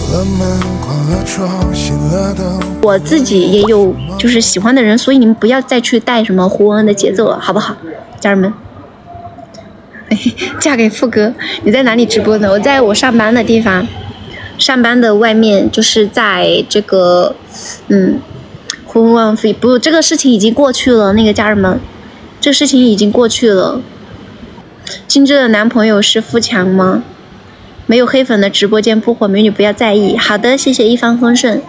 我自己也有就是喜欢的人，所以你们不要再去带什么胡文文的节奏了，好不好，家人们？嫁给富哥，你在哪里直播呢？我在我上班的地方，上班的外面，就是在这个，胡文文不，这个事情已经过去了，那个家人们，这个事情已经过去了。金枝的男朋友是富强吗？没有黑粉的直播间不火，美女不要在意。好的，谢谢一帆风顺。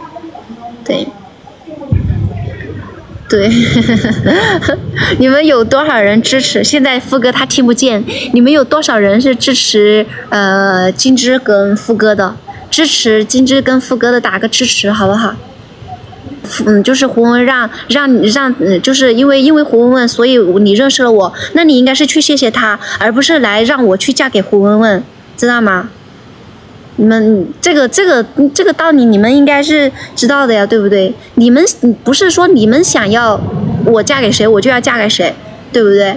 对，你们有多少人支持？现在富哥他听不见，你们有多少人是支持金枝跟富哥的？支持金枝跟富哥的打个支持好不好？就是胡文让，就是因为胡文文，所以你认识了我，那你应该是去谢谢他，而不是来让我去嫁给胡文文，知道吗？你们这个道理你们应该是知道的呀，对不对？你们不是说你们想要我嫁给谁我就要嫁给谁，对不对？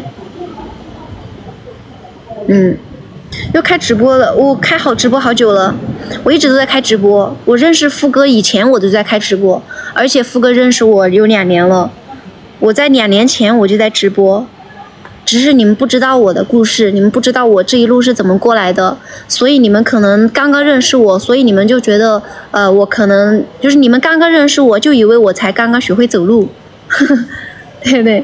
又开直播了，我开直播好久了，我一直都在开直播。我认识富哥以前我都在开直播，而且富哥认识我有2年了，我在2年前我就在直播。只是你们不知道我的故事，你们不知道我这一路是怎么过来的，所以你们可能刚刚认识我，所以你们就觉得，我可能就是你们刚刚认识我，就以为我才刚刚学会走路，对不对？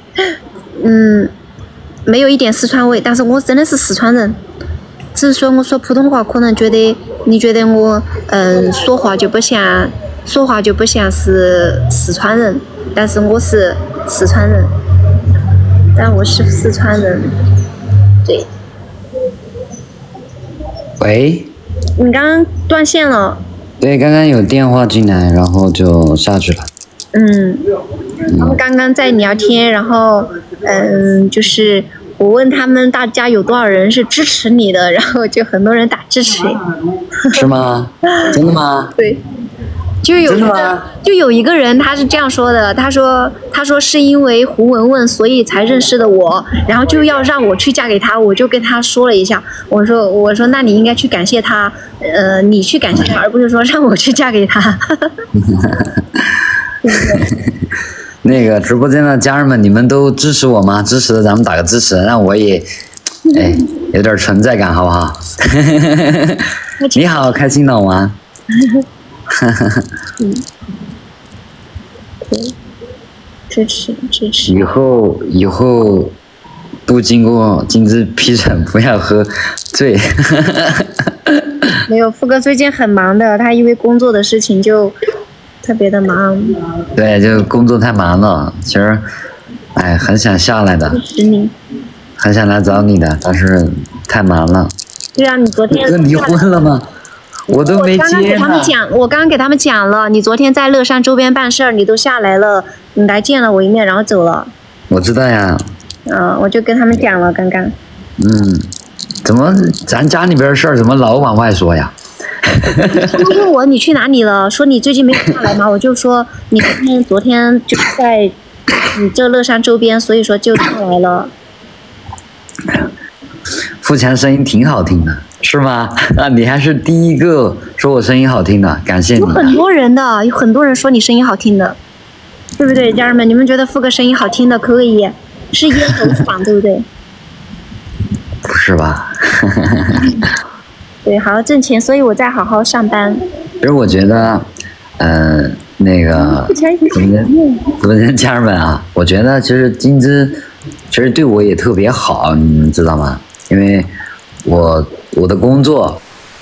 没有一点四川味，但是我真的是四川人，只是说我说普通话，可能你觉得我，说话就不像是四川人，但是我是四川人。但我是四川人，对。 喂？ 你刚刚断线了。 对，刚刚有电话进来，然后就下去了。 他们刚刚在聊天，然后就是我问他们大家有多少人是支持你的，然后就很多人打支持。 是吗？真的吗？ 对。就有一个人他是这样说的，他说是因为胡文文所以才认识的我，然后就要让我去嫁给他，我就跟他说了一下，我说那你应该去感谢他，你去感谢他，而不是说让我去嫁给他。 那个直播间的家人们，你们都支持我吗？支持的咱们打个支持，让我也有点存在感，好不好？你好，开心脑吗？ 支持。 以后不经过金枝批准，不要喝醉。 没有，富哥最近很忙的，他因为工作的事情就特别的忙。 对，就工作太忙了，其实，很想下来的，很想来找你的，但是太忙了。 对啊，你昨天离婚了吗？我都没接呢。 我刚刚给他们讲了，你昨天在乐山周边办事儿，你都下来了，你来见了我一面，然后走了。 我知道呀。 我就跟他们讲了，刚刚。 怎么咱家里边的事儿怎么老往外说呀？ 他们问我你去哪里了，说你最近没有下来吗？我就说你昨天就是在你这乐山周边，所以说就下来了。 富强声音挺好听的。是吗？你还是第一个说我声音好听的，感谢你。有很多人说你声音好听的，对不对，家人们？你们觉得富哥声音好听的可以是烟头嗓，对不对？ 不是吧？ 对，好好挣钱，所以我在好好上班。 其实我觉得，那个怎么家人们啊？我觉得其实金枝其实对我也特别好，你们知道吗？因为我的工作，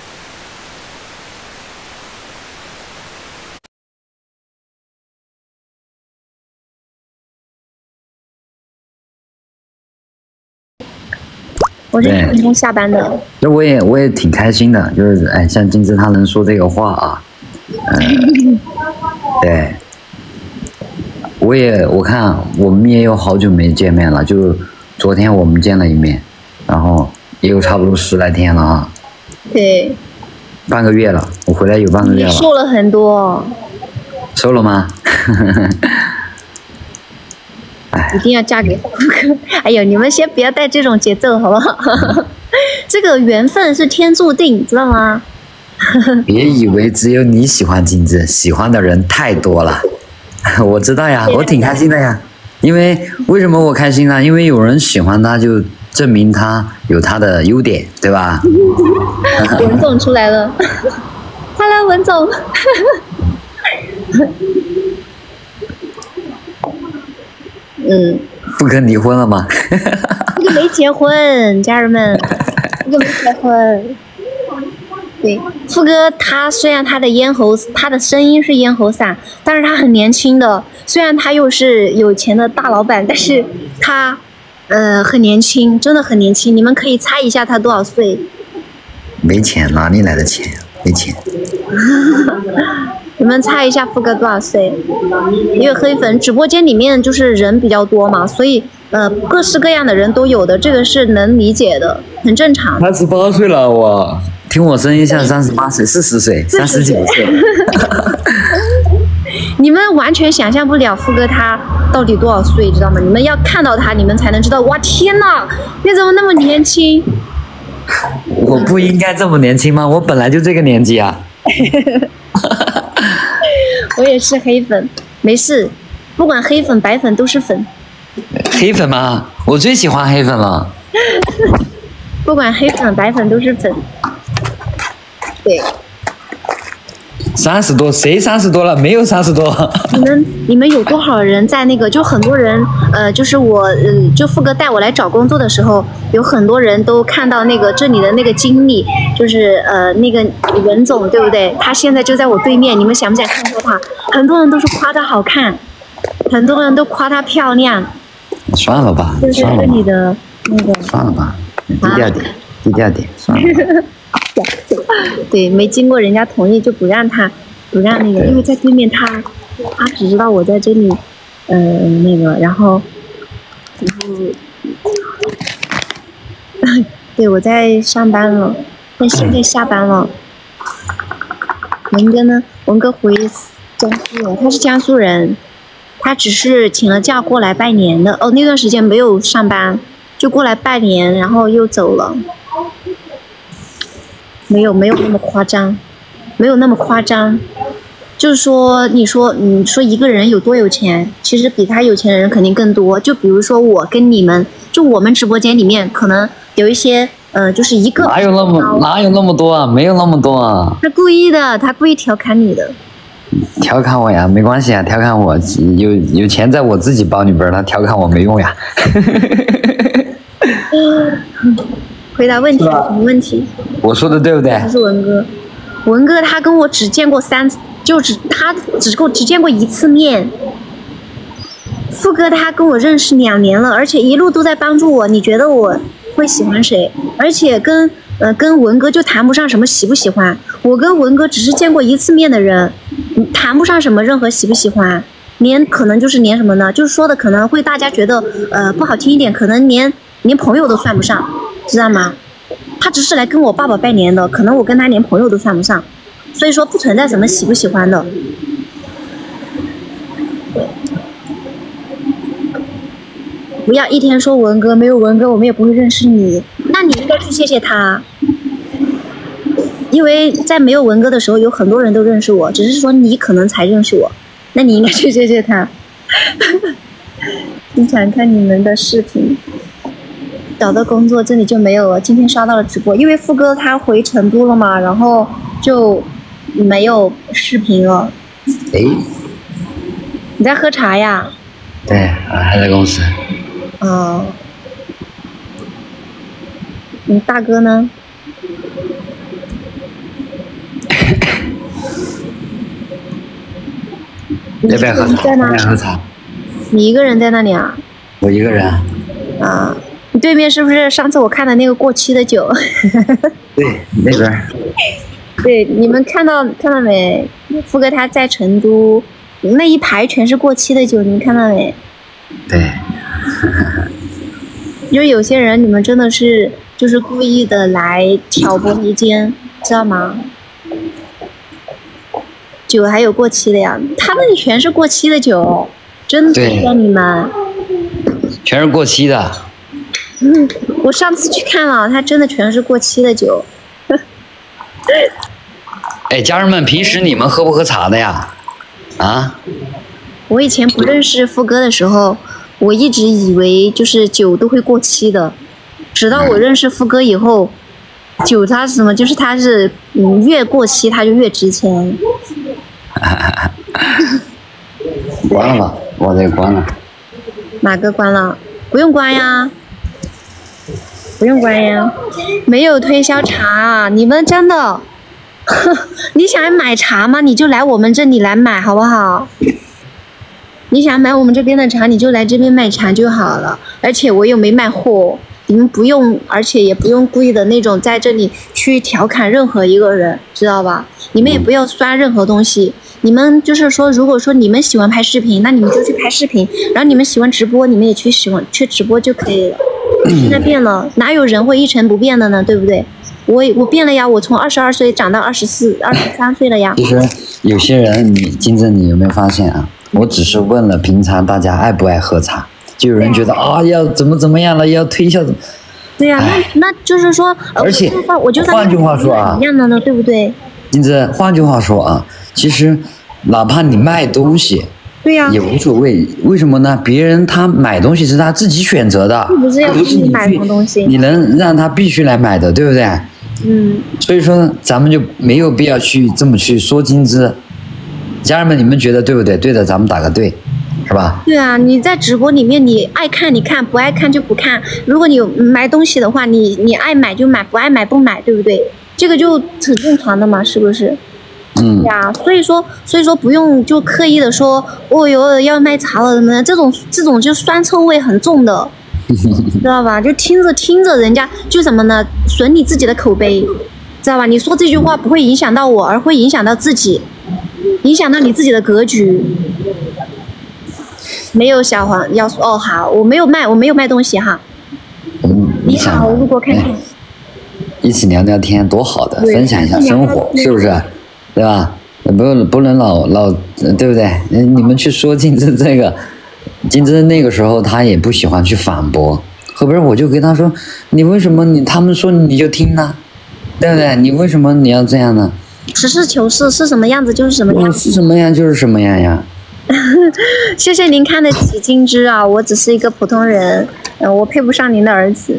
我是9点钟下班的。 这我也挺开心的，就是像金枝她能说这个话啊，对，我看我们也有好久没见面了，就昨天我们见了一面，然后也有差不多10来天了啊。 对。 半个月了，我回来有半个月了。 你瘦了很多。 瘦了吗？ 一定要嫁给富哥！哎呦，你们先不要带这种节奏好不好？这个缘分是天注定，知道吗？ 别以为只有你喜欢金枝，喜欢的人太多了。我知道呀，我挺开心的呀。因为为什么我开心呢？因为有人喜欢他，就证明他有他的优点，对吧？ 文总出来了，Hello， 文总。 富哥离婚了吗？ 富哥没结婚，家人们，富哥没结婚。对，富哥他虽然他的声音是咽喉嗓，但是他很年轻的。虽然他又是有钱的大老板，但是他很年轻，真的很年轻。你们可以猜一下他多少岁？ 没钱，哪里来的钱？没钱。 你们猜一下富哥多少岁？因为黑粉直播间里面就是人比较多嘛，所以各式各样的人都有的，这个是能理解的，很正常。 38岁了，我听我声音像38岁、40岁、39岁。 你们完全想象不了富哥他到底多少岁，知道吗？你们要看到他，你们才能知道。哇，天哪，你怎么那么年轻？ 我不应该这么年轻吗？我本来就这个年纪啊。 我也是黑粉，没事，不管黑粉白粉都是粉。 黑粉吗？我最喜欢黑粉了。 不管黑粉白粉都是粉。对。 30多，谁30多了？没有30多。 你们有多少人在那个？就很多人，就是我，就富哥带我来找工作的时候，有很多人都看到那个这里的那个经理，就是那个文总，对不对？他现在就在我对面，你们想不想看到他？很多人都是夸他好看，很多人都夸他漂亮。 算了吧， 就是这里的那个。 算了吧，低调点，低调点，算了吧。 对，没经过人家同意就不让那个，因为在对面他只知道我在这里，那个，然后，对，我在上班了，但现在下班了。文哥呢？文哥回江苏了，他是江苏人，他只是请了假过来拜年的。哦，那段时间没有上班，就过来拜年，然后又走了。没有那么夸张，没有那么夸张。就是说，你说一个人有多有钱，其实比他有钱的人肯定更多。就比如说我跟你们，就我们直播间里面可能有一些，就是一个哪有那么多啊？没有那么多啊。 他故意的，他故意调侃你的。 调侃我呀，没关系啊，调侃我有钱在我自己包里边，他调侃我没用呀。 回答问题，什么问题？ 我说的对不对？ 他是文哥，文哥他跟我只见过他只见过1次面。富哥他跟我认识2年了，而且一路都在帮助我。你觉得我会喜欢谁？而且跟文哥就谈不上什么喜不喜欢。我跟文哥只是见过1次面的人，谈不上什么任何喜不喜欢。可能就是连什么呢？就是说的可能会大家觉得不好听一点，可能连朋友都算不上。知道吗？他只是来跟我爸爸拜年的，可能我跟他连朋友都算不上，所以说不存在什么喜不喜欢的。不要一天说文哥，没有文哥我们也不会认识你，那你应该去谢谢他，因为在没有文哥的时候，有很多人都认识我，只是说你可能才认识我，那你应该去谢谢他。经常看你们的视频。找到工作这里就没有了，今天刷到了直播，因为富哥他回成都了嘛，然后就没有视频了。 哎， 你在喝茶呀？ 对，还在公司。 哦。你大哥呢？ 要不要喝茶？要不要喝茶？ 你一个人在那里啊？ 我一个人。 啊。你对面是不是上次我看的那个过期的酒？ 对，那边。 对，你们看到没？富哥他在成都，那一排全是过期的酒，你们看到没？ 对。 就是有些人，你们真的是就是故意的来挑拨离间，知道吗？酒还有过期的呀，他那里全是过期的酒，真的骗你们。 全是过期的。 我上次去看了，它真的全是过期的酒。 哎，家人们，平时你们喝不喝茶的呀？啊？ 我以前不认识富哥的时候，我一直以为就是酒都会过期的，直到我认识富哥以后，酒它是什么？就是它是越过期它就越值钱。 关了吧，我得关了。 哪个关了？不用关呀，不用关呀，没有推销茶，你们真的，你想买茶吗？你就来我们这里来买好不好？你想买我们这边的茶，你就来这边卖茶就好了。而且我又没卖货，你们不用，而且也不用故意的那种在这里去调侃任何一个人，知道吧？你们也不要刷任何东西。你们就是说，如果说你们喜欢拍视频，那你们就去拍视频；然后你们喜欢直播，你们也去直播就可以了。现在变了，哪有人会一成不变的呢？对不对？我变了呀，我从22岁长到24、23岁了呀。 其实有些人，金子，你有没有发现啊？我只是问了平常大家爱不爱喝茶，就有人觉得啊要怎么样了，要推销怎么？ 对呀，那就是说， 而且换句话说啊， 一样的呢，对不对？ 金子，换句话说啊，其实哪怕你卖东西， 对呀， 也无所谓。为什么呢？别人他买东西是他自己选择的， 不是要你买什么东西， 你能让他必须来买的，对不对？所以说咱们就没有必要去这么去说金子。家人们，你们觉得对不对？对的，咱们打个对，是吧？ 对啊，你在直播里面，你爱看你看，不爱看就不看。如果你买东西的话，你爱买就买，不爱买不买，对不对？这个就很正常的嘛，是不是？对呀，所以说不用就刻意的说，哦哟要卖茶了什么的，这种就酸臭味很重的，知道吧？就听着人家就什么呢，损你自己的口碑，知道吧？你说这句话不会影响到我，而会影响到自己。影响到你自己的格局。没有小黄要说哦好，我没有卖东西哈。你好，路过看看。 一起聊聊天多好的，分享一下生活，是不是？对吧？不能老对不对？你们去说金枝这个，金枝那个时候他也不喜欢去反驳，后边我就跟他说，你为什么他们说你就听呢？对不对？你为什么你要这样呢？ 实事求是，是什么样子就是什么样子。 是什么样就是什么样呀。 谢谢您看得起金枝啊，我只是一个普通人，我配不上您的儿子。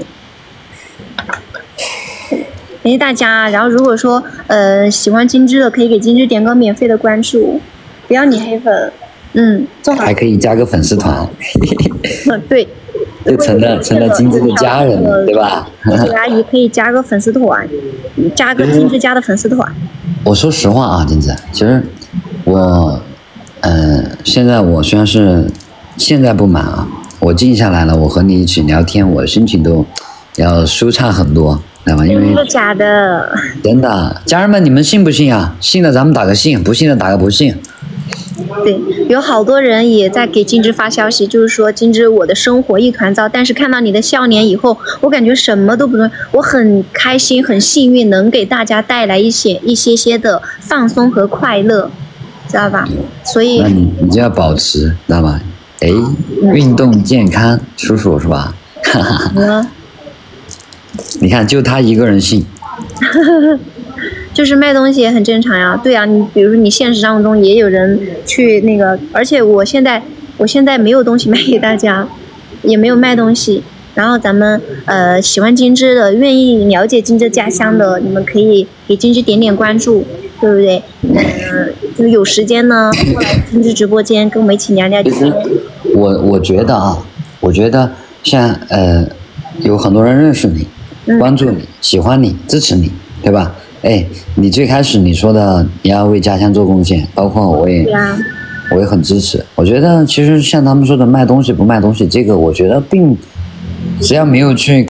感谢大家，然后如果说喜欢金枝的，可以给金枝点个免费的关注，不要你黑粉， 还可以加个粉丝团。 对。 就成了金枝的家人了，对吧？ 阿姨可以加个粉丝团，加个金枝家的粉丝团。 我说实话啊，金枝，其实我，现在我虽然是现在不满啊，我静下来了，我和你一起聊天，我的心情都要舒畅很多，知道吗？因为真的假的？ 真的，家人们，你们信不信啊？信的咱们打个信，不信的打个不信。 对，有好多人也在给金枝发消息，就是说金枝，我的生活一团糟，但是看到你的笑脸以后，我感觉什么都不用，我很开心，很幸运，能给大家带来一些的放松和快乐，知道吧？所以那你就要保持，知道吧？哎，运动健康，叔叔是吧？哈哈。你看，就他一个人信。 就是卖东西也很正常呀，对啊，你比如说你现实生活中也有人去那个，而且我现在没有东西卖给大家，也没有卖东西。然后咱们喜欢金枝的，愿意了解金枝家乡的，你们可以给金枝点关注，对不对？就有时间呢，过来金枝直播间跟我们一起聊聊天。 其实我觉得啊，像有很多人认识你，关注你，喜欢你，支持你，对吧？哎，你最开始你说的你要为家乡做贡献，包括我也很支持。我觉得其实像他们说的卖东西不卖东西，这个我觉得只要没有去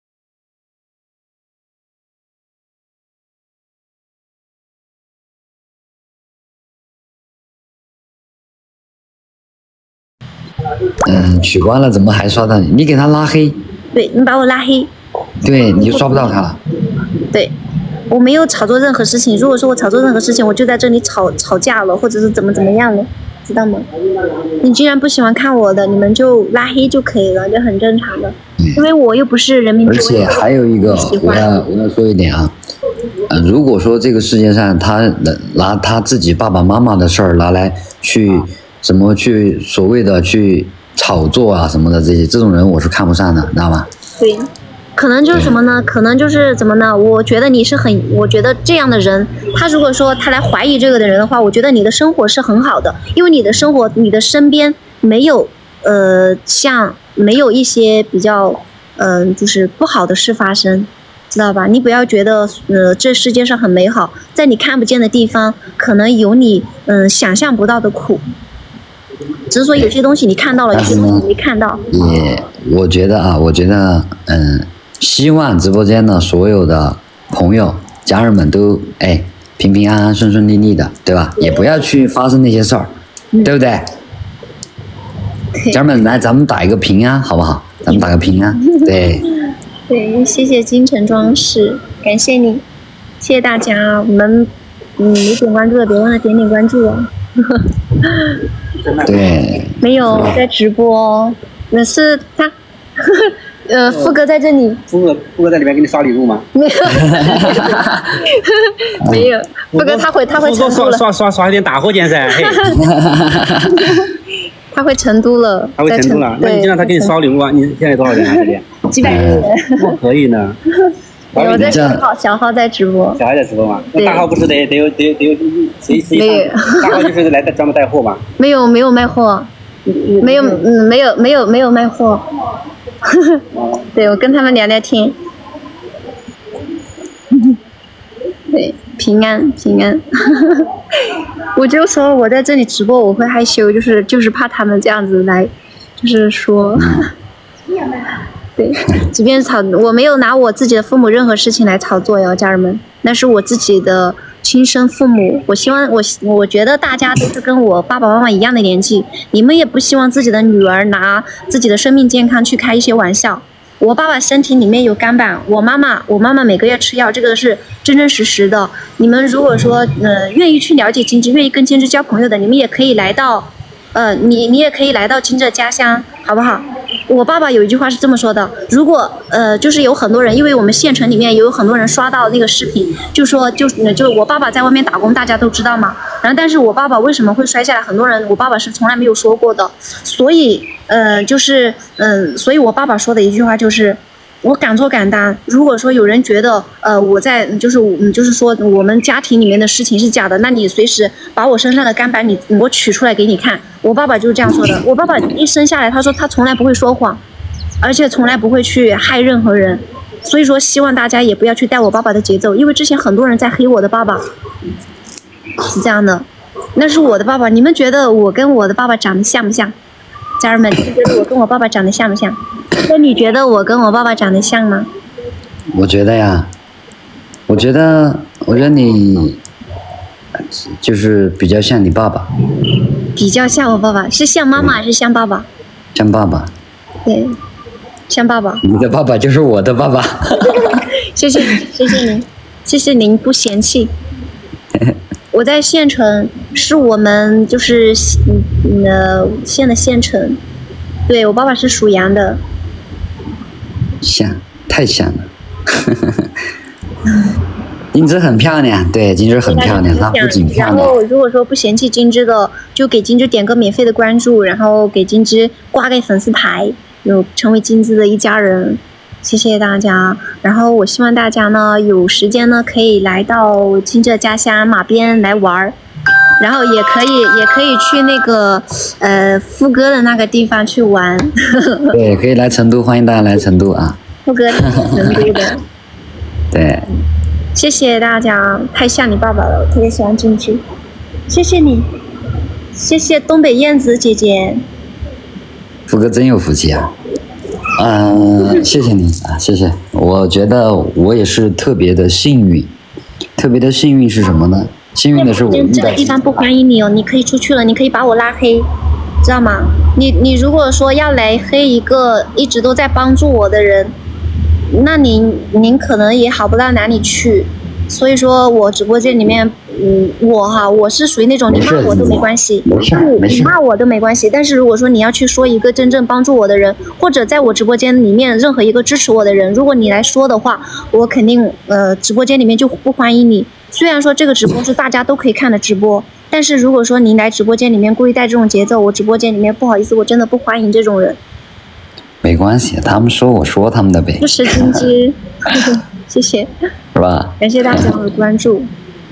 取关了，怎么还刷到你？你给他拉黑。 对，你把我拉黑。 对，你就刷不到他了。 对。我没有炒作任何事情，如果说我炒作任何事情，我就在这里吵架了，或者是怎么样了，知道吗？你既然不喜欢看我的，你们就拉黑就可以了，就很正常的。因为我又不是人民币。 而且还有一个，我要说一点啊， 如果说这个世界上他拿他自己爸爸妈妈的事儿拿来去什么去所谓的去炒作啊什么的这种人我是看不上的，知道吗？ 对。可能就是什么呢？可能就是怎么呢？我觉得我觉得这样的人，他如果说他来怀疑这个的人的话，我觉得你的生活是很好的，因为你的生活，你的身边没有没有一些比较就是不好的事发生，知道吧？你不要觉得这世界上很美好，在你看不见的地方，可能有你想象不到的苦。只是说有些东西你看到了，有些东西你没看到。 我觉得希望直播间的所有的朋友、家人们都平平安安、顺顺利利的，对吧？也不要去发生那些事儿，对不对？家人们，来，咱们打一个平安，好不好？咱们打个平安，对。 对，谢谢京城装饰，感谢你，谢谢大家。我们没点关注的，别忘了点关注哦。 对。 没有在直播，那是他。富哥在这里。富哥在里面给你刷礼物吗？ 没有，没有。富哥他会成都了。 刷一点大火箭噻。 他回成都了。 他回成都了，那你就让他给你刷礼物啊！你现在多少钱啊？这边几百元。 可以呢。 我在小号在直播。 小号在直播吗？那大号不是得有谁？大号就是来专门带货吗？ 没有卖货，没有卖货。对，我跟他们聊聊天。对，平安。我就说我在这里直播我会害羞，就是怕他们这样子来，就是说。对，即便我没有拿我自己的父母任何事情来炒作哟，家人们，那是我自己的亲生父母。我希望我觉得大家都是跟我爸爸妈妈一样的年纪，你们也不希望自己的女儿拿自己的生命健康去开一些玩笑。我爸爸身体里面有肝斑，我妈妈每个月吃药，这个是真实的。你们如果说愿意去了解金枝，愿意跟金枝交朋友的，你们也可以来到你也可以来到金枝的家乡，好不好？我爸爸有一句话是这么说的，如果就是有很多人，因为我们县城里面有很多人刷到那个视频，就说就我爸爸在外面打工，大家都知道嘛。然后但是我爸爸为什么会摔下来，很多人我爸爸是从来没有说过的。所以所以我爸爸说的一句话就是我敢做敢当。如果说有人觉得我在就是说我们家庭里面的事情是假的，那你随时把我身上的肝斑我取出来给你看。我爸爸就是这样说的。我爸爸一生下来，他说他从来不会说谎，而且从来不会去害任何人。所以说希望大家也不要去带我爸爸的节奏，因为之前很多人在黑我的爸爸，是这样的。那是我的爸爸，你们觉得我跟我的爸爸长得像不像？家人们，你们觉得我跟我爸爸长得像不像？那你觉得我跟我爸爸长得像吗？ 我觉得呀，我觉得你就是比较像你爸爸。 比较像我爸爸，是像妈妈还是像爸爸？ 像爸爸。 对，像爸爸。 你的爸爸就是我的爸爸。 谢谢您，谢谢您不嫌弃。我在县城，是我们就是县的县城。对，我爸爸是属羊的。 像，太像了。金枝很漂亮，对，金枝很漂亮，她不仅漂亮。 然后如果说不嫌弃金枝的，就给金枝点个免费的关注，然后给金枝挂个粉丝牌，有成为金枝的一家人。谢谢大家。然后我希望大家呢有时间呢可以来到金枝的家乡马边来玩儿，然后也可以去那个富哥的那个地方去玩。 对，可以来成都，欢迎大家来成都啊。 富哥成都的。 对。 谢谢大家，太像你爸爸了，我特别喜欢金枝。谢谢你，谢谢东北燕子姐姐。 富哥真有福气啊！谢谢你啊，谢谢。我觉得我也是特别的幸运，特别的幸运是什么呢？幸运的是我遇到这个地方不欢迎你哦，你可以出去了，你可以把我拉黑，知道吗？你如果说要来黑一个一直都在帮助我的人，那您可能也好不到哪里去。 所以说我直播间里面，我是属于那种你骂我都没关系，你骂我都没关系。但是如果说你要去说一个真正帮助我的人，或者在我直播间里面任何一个支持我的人，如果你来说的话，我肯定直播间里面就不欢迎你。虽然说这个直播是大家都可以看的直播，但是如果说您来直播间里面故意带这种节奏，我直播间里面不好意思，我真的不欢迎这种人。 没关系，他们说我说他们的呗。 支持金枝，谢谢， 是吧？ 感谢大家的关注。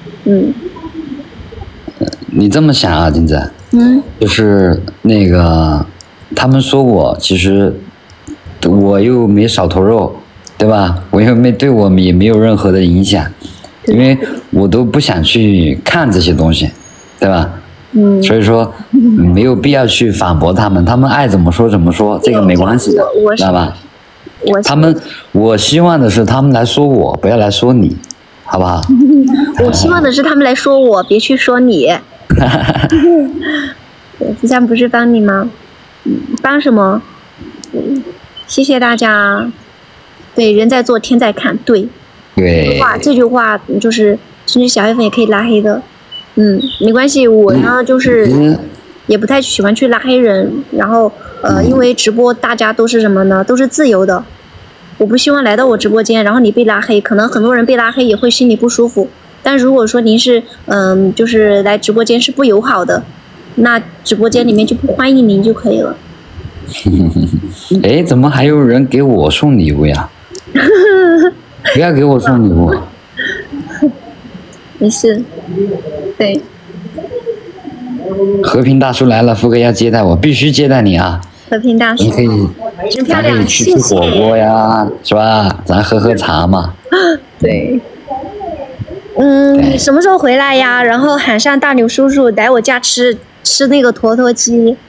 你这么想啊，金子？就是那个，他们说我其实我又没少头肉，对吧？我又没对我也没有任何的影响，因为我都不想去看这些东西，对吧？所以说没有必要去反驳他们，他们爱怎么说怎么说，这个没关系的，知道吧？我希望的是他们来说我，不要来说你，好不好？ 我希望的是他们来说我，别去说你。这样不是帮你吗？帮什么？谢谢大家。对，人在做天在看，对。 对。 这句话就是甚至小黑粉也可以拉黑的。没关系，我呢就是也不太喜欢去拉黑人，然后因为直播大家都是什么呢？都是自由的，我不希望来到我直播间，然后你被拉黑，可能很多人被拉黑也会心里不舒服。但如果说您是就是来直播间是不友好的，那直播间里面就不欢迎您就可以了。 哎，怎么还有人给我送礼物呀？不要给我送礼物。 没事。对。 和平大叔来了，福哥要接待我，必须接待你啊！ 和平大叔， 你可以， 真漂亮， 咱可以去火锅呀，是吧？咱喝茶嘛。 对。你什么时候回来呀？然后喊上大牛叔叔来我家吃那个坨坨鸡。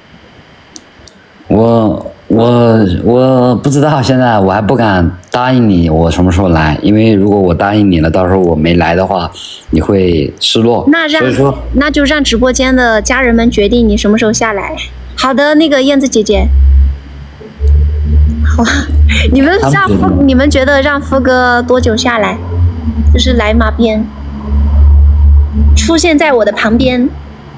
我不知道，现在我还不敢答应你，我什么时候来？因为如果我答应你了，到时候我没来的话，你会失落。 那就让直播间的家人们决定你什么时候下来。好的，那个燕子姐姐。好，你们觉得让福哥多久下来？就是来马边，出现在我的旁边。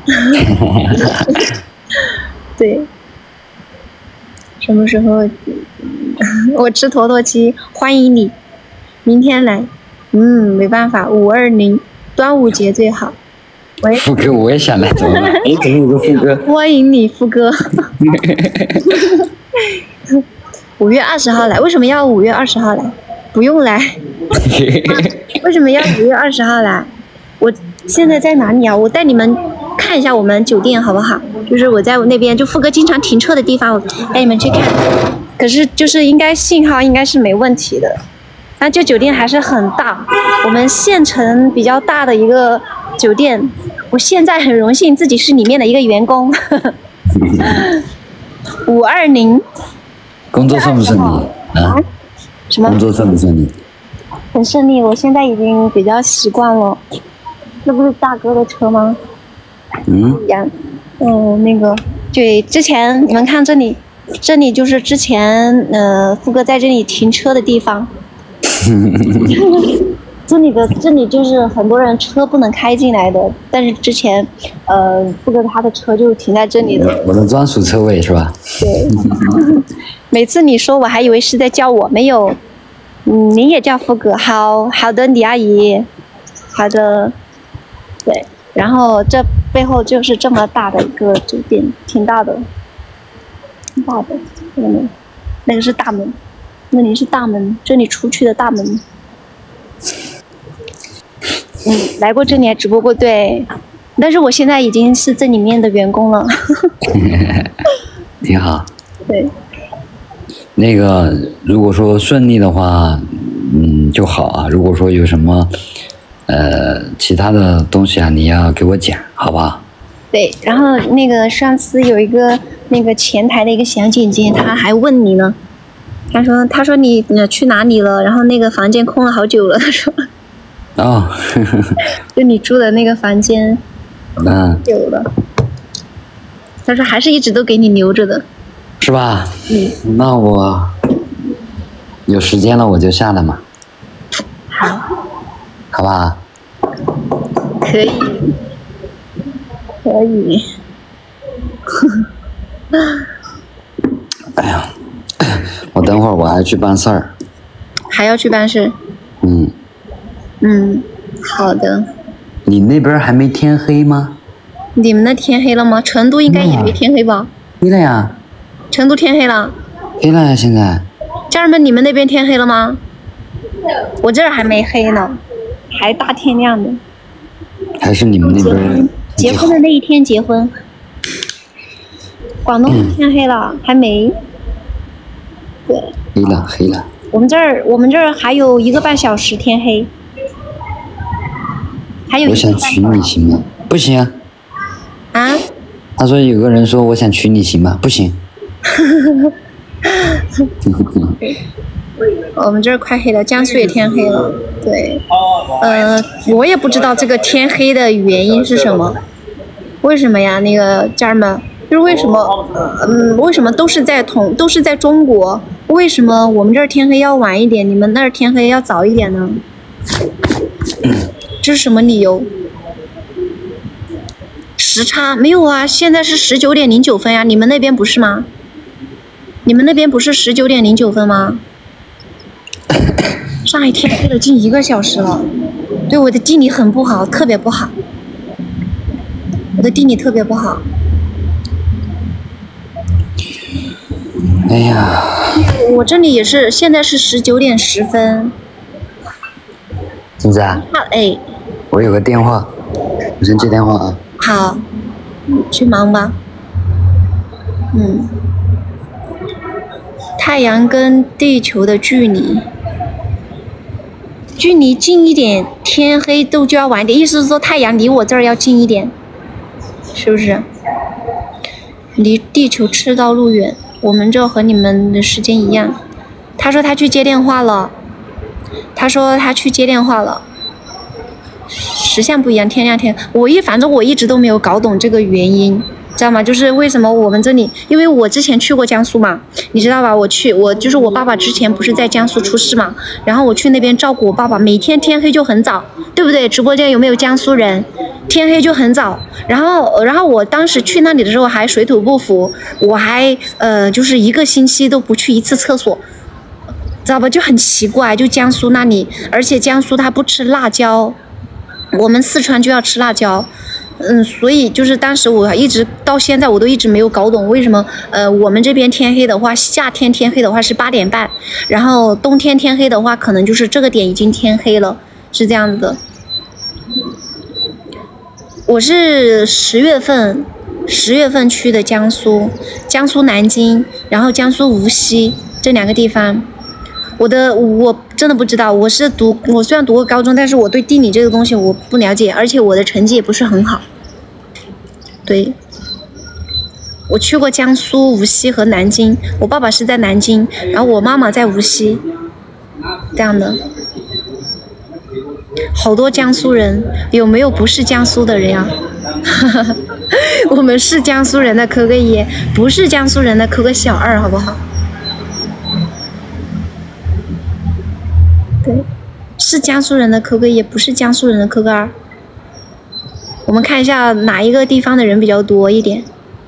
对。什么时候？我吃坨坨鸡，欢迎你，明天来。没办法，520，端午节最好。喂， 福哥，我也想来，怎么办？哎，怎么有个福哥？ 欢迎你，福哥。5月20号来，为什么要5月20号来？不用来。为什么要5月20号来？我现在在哪里啊？我带你们看一下我们酒店好不好？就是我在我那边，就福哥经常停车的地方，我带你们去看。可是就是信号应该是没问题的。那这酒店还是很大，我们县城比较大的一个酒店。我现在很荣幸自己是里面的一个员工。520。 工作顺不顺利啊？ 什么？ 工作顺不顺利？ 很顺利，我现在已经比较习惯了。那不是大哥的车吗？那个，对，之前你们看这里就是之前福哥在这里停车的地方。这里就是很多人车不能开进来的，但是之前福哥他的车就停在这里的。 我的专属车位是吧？ 对。每次你说我还以为是在叫我，没有。您也叫福哥，好的，李阿姨，好的。对，然后这背后就是这么大的一个酒店，挺大的，那个是大门，那里是大门，这里出去的大门。来过这里还直播过，对，但是我现在已经是这里面的员工了。 挺好。 对。 那个，如果说顺利的话，就好啊。如果说有什么其他的东西啊，你要给我讲，好不好？ 对，然后那个上次有一个那个前台的一个小姐姐，她还问你呢，她说你去哪里了？然后那个房间空了好久了，她说。 哦。 就你住的那个房间。有了。她说还是一直都给你留着的。 是吧？那我有时间了我就下来嘛。 好。 好吧。 可以，可以。 哎呀，我等会儿我还去办事儿。 还要去办事？好的。 你那边还没天黑吗？ 你们那天黑了吗？成都应该也没天黑吧？ 黑了呀。 成都天黑了。 黑了呀，现在。 家人们，你们那边天黑了吗？我这儿还没黑呢，还大天亮的。 还是你们那边结婚的那一天结婚。广东天黑了，还没。对。 黑了。 我们这儿还有1个半小时天黑。还有。 我想娶你行吗？不行啊。 啊？ 他说有个人说我想娶你行吗？不行。 我们这儿快黑了，江苏也天黑了。对。我也不知道这个天黑的原因是什么。为什么呀？那个家人们，就是为什么？为什么都是在中国？为什么我们这儿天黑要晚一点，你们那儿天黑要早一点呢？这是什么理由？时差没有啊，现在是19点09分呀，你们那边不是吗？你们那边不是19点09分吗？上一天黑了近1个小时了，对我的地理很不好，特别不好。我的地理特别不好。 哎呀， 我这里也是，现在是19点10分。 金子啊， 哎， 我有个电话，我先接电话啊。 好，去忙吧。太阳跟地球的距离近一点，天黑就要晚一点，意思是说太阳离我这儿要近一点，是不是？离地球赤道路远，我们这和你们的时间一样。他说他去接电话了，时相不一样，天亮天。反正我一直都没有搞懂这个原因，知道吗？就是为什么我们这里，因为我之前去过江苏嘛，你知道吧？我就是我爸爸之前不是在江苏出事嘛，然后我去那边照顾我爸爸，每天天黑就很早，对不对？直播间有没有江苏人？天黑就很早，然后我当时去那里的时候还水土不服，我还就是1个星期都不去1次厕所，知道吧？就很奇怪，就江苏那里，而且江苏它不吃辣椒，我们四川就要吃辣椒。所以就是当时我一直到现在我都一直没有搞懂为什么我们这边天黑的话，夏天天黑的话是8点半，然后冬天天黑的话可能就是这个点已经天黑了，是这样子的。我是10月份去的江苏南京，然后江苏无锡这2个地方。我真的不知道，我虽然读过高中，但是我对地理这个东西我不了解，而且我的成绩也不是很好。对，我去过江苏、无锡和南京，我爸爸是在南京，然后我妈妈在无锡，这样的。好多江苏人，有没有不是江苏的人呀？我们是江苏人的扣个1，不是江苏人的扣个小2，好不好？对，是江苏人的扣个1，不是江苏人的扣个2。我们看一下哪一个地方的人比较多一点，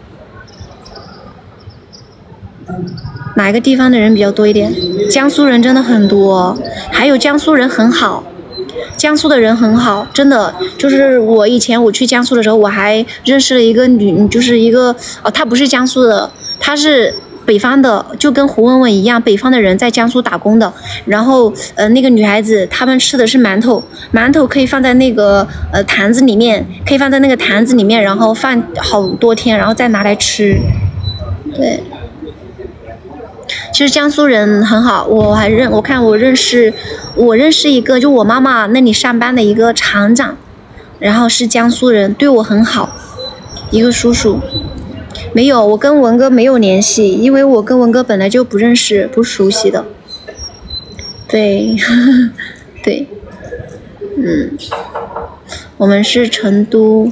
哪一个地方的人比较多一点？江苏人真的很多，还有江苏人很好。江苏的人很好，真的，就是我以前我去江苏的时候，我还认识了一个就是一个她不是江苏的，她是北方的，就跟胡文文一样，北方的人在江苏打工的。然后那个女孩子，她们吃的是馒头可以放在那个坛子里面，然后放好多天，然后再拿来吃。对。其实江苏人很好，我认识一个，就我妈妈那里上班的一个厂长，然后是江苏人，对我很好，一个叔叔。没有，我跟文哥没有联系，因为我跟文哥本来就不认识，不熟悉的。对，对，我们是成都。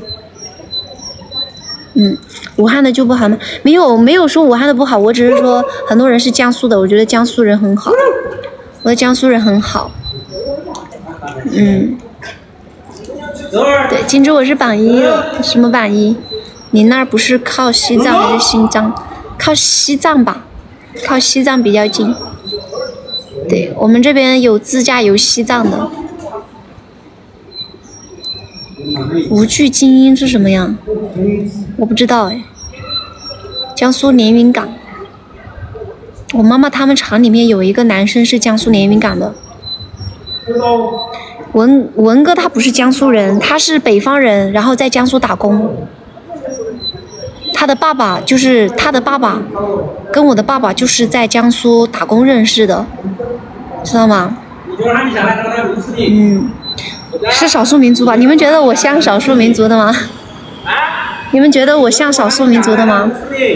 武汉的就不好吗？没有说武汉的不好，我只是说很多人是江苏的，我觉得江苏人很好，我的江苏人很好。 对，金枝我是榜一了，什么榜一？你那儿不是靠西藏还是新疆？靠西藏吧，靠西藏比较近。对，我们这边有自驾游西藏的。无惧精英是什么呀？我不知道哎。江苏连云港。我妈妈他们厂里面有一个男生是江苏连云港的。文哥他不是江苏人，他是北方人，然后在江苏打工。他的爸爸跟我的爸爸就是在江苏打工认识的，知道吗？是少数民族吧？你们觉得我像少数民族的吗？你们觉得我像少数民族的吗？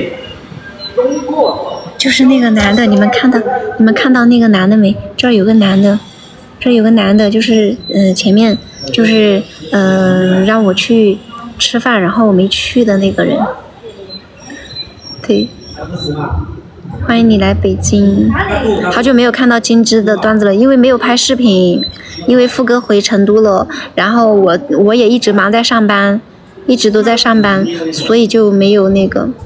就是那个男的，你们看到那个男的没？这儿有个男的，就是前面就是让我去吃饭，然后我没去的那个人。对，欢迎你来北京。好久没有看到金枝的段子了，因为没有拍视频，因为富哥回成都了，然后我也一直忙在上班，一直都在上班，所以就没有那个。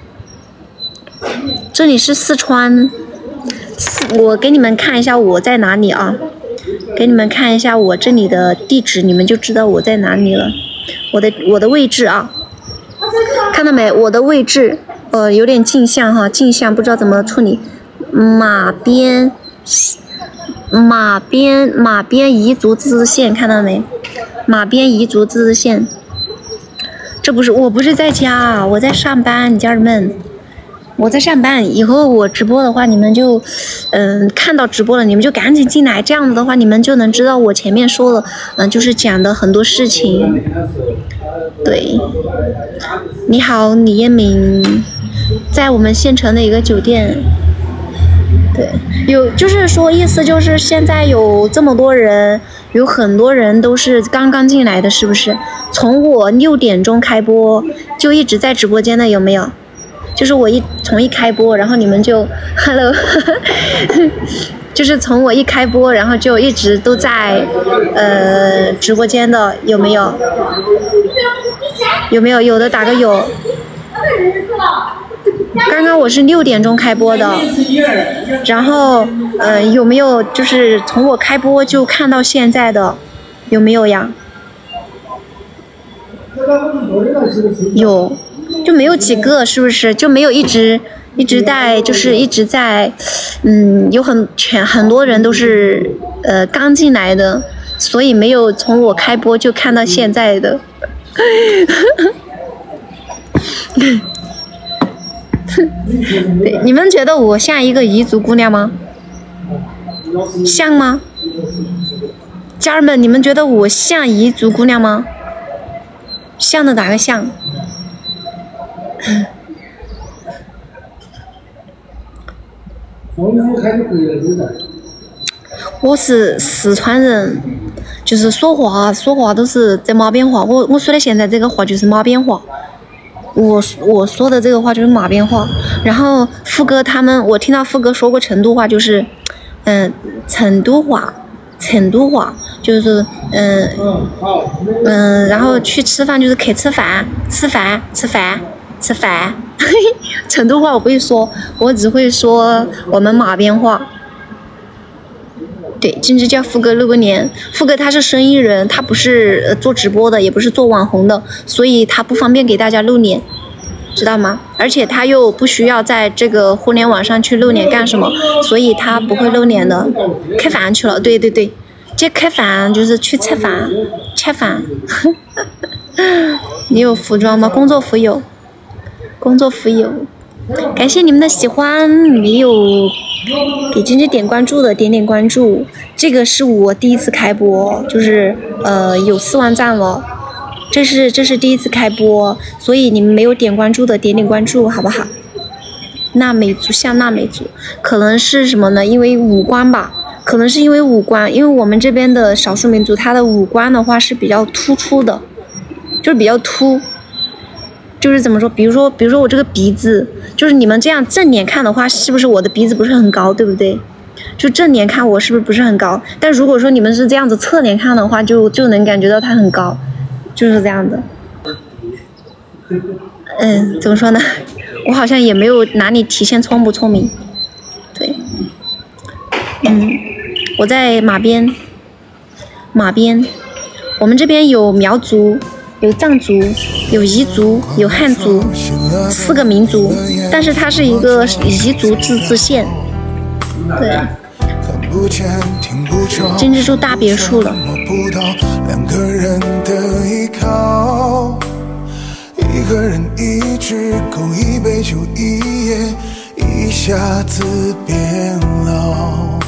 这里是四川，我给你们看一下我在哪里啊，给你们看一下我这里的地址，你们就知道我在哪里了。我的位置啊，看到没？我的位置，有点镜像哈，镜像不知道怎么处理。马边彝族自治县，看到没？马边彝族自治县。我不是在家，我在上班，家人们。我在上班，以后我直播的话，你们就，看到直播了，你们就赶紧进来，这样子的话，你们就能知道我前面说了，就是讲的很多事情。对，你好，李彦明，在我们县城的一个酒店。对，就是说意思就是现在有这么多人，有很多人都是刚刚进来的，是不是？从我6点钟开播就一直在直播间的，有没有？就是我从一开播，然后你们就 hello， 就是从我一开播，然后就一直都在直播间的，有没有？有没有？有的打个有。刚刚我是6点钟开播的，然后有没有就是从我开播就看到现在的，有没有呀？有。就没有几个，是不是？就没有一直在，就是一直在，有很多人都是刚进来的，所以没有从我开播就看到现在的。对，你们觉得我像一个彝族姑娘吗？像吗？家人们，你们觉得我像彝族姑娘吗？像的打个像。我是四川人，就是说话都是在马边话。我说的现在这个话就是马边话，我说的这个话就是马边话。然后富哥他们，我听到富哥说过成都话，就是成都话就是然后去吃饭就是去吃饭，成都话我不会说，我只会说我们马边话。对，金枝叫富哥6个年，富哥他是生意人，他不是做直播的，也不是做网红的，所以他不方便给大家露脸，知道吗？而且他又不需要在这个互联网上去露脸干什么，所以他不会露脸的。开饭去了，对，这开饭就是去吃饭。你有服装吗？工作服有。感谢你们的喜欢，没有给金枝点关注的点关注。这个是我第一次开播，就是有4万赞了，这是第一次开播，所以你们没有点关注的点关注，好不好？娜美族像娜美族，可能是什么呢？因为五官吧，可能是因为五官，因为我们这边的少数民族，他的五官的话是比较突出的，就是比较凸。就是怎么说，比如说我这个鼻子，就是你们这样正脸看的话，是不是我的鼻子不是很高，对不对？就正脸看我是不是很高？但如果说你们是这样子侧脸看的话，就能感觉到它很高， 就是这样的。怎么说呢？我好像也没有哪里体现聪不聪明。对，我在马边，我们这边有苗族，有藏族，有彝族，有汉族，4个民族，但是它是一个彝族自治县。对，金蜘蛛大别墅了。一个人一只狗一杯酒一夜，一下子变老。